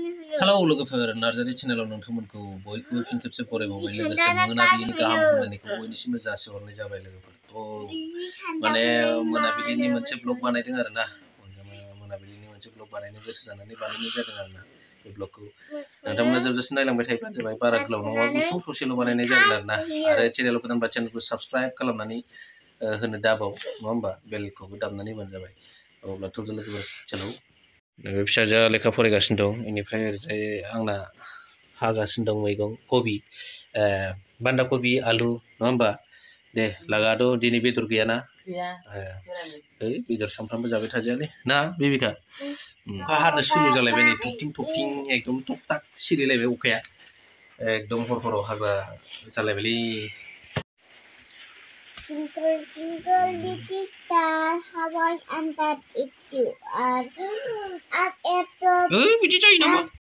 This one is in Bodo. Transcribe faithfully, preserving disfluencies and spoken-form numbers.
हेलौ लोगोफोर नार्जारि चेनेलाव नोंथांमोनखौ बयखौबो फिन खेबसे बरायबावबाय लोगोसे मोनाबिलिनि गाहाम हामलायनायखौ बयनिसिमबो जासिहरनाय जाबाय लोगोफोर थ' माने मोनाबिलिनि मोनसे ब्लग बानायदों आरो ना मोनाबिलिनि मोनसे ब्लग बानायनो गोसो जानानै बानायनाय जादों आरो ना बे ब्लगखौ नोंथांमोना जोबजासिम नायलांबाय थायोब्ला जाबाय बारा गोलाव नङा गुसुं ससेल' बानायनाय जागोन आरो ना आरो चेनेलाव गोदानबा चेनेलखौ साबस्क्राइब खालामनानै होनो दाबाव नङा होमबा बेलखौबो दामनानै होबानो जाबाय अब्लाथ' लोगोफोर चेनेल फिसाजोआ लेखा फरायगासिनो दं बेनिफ्राय ओरैजाय आंना हागासिनो दं मैगं कबि बान्दा कबि आलु नङा होमबा दे लागाथ' दिनै बेदर गैयाना ओइ बेदर सानफ्रामबो जाबाय थाजायालै ना बेबिका अखा हानो सुरु जालायबाय नै थरथिं थरथिं एकदम टक टाक सिरिलायबाय अखाया एकदम हर हराव हाग्रा जालायबायलै Twinkle, twinkle, little star, how I am that if you are up at the ओइ बिदि जायो नामा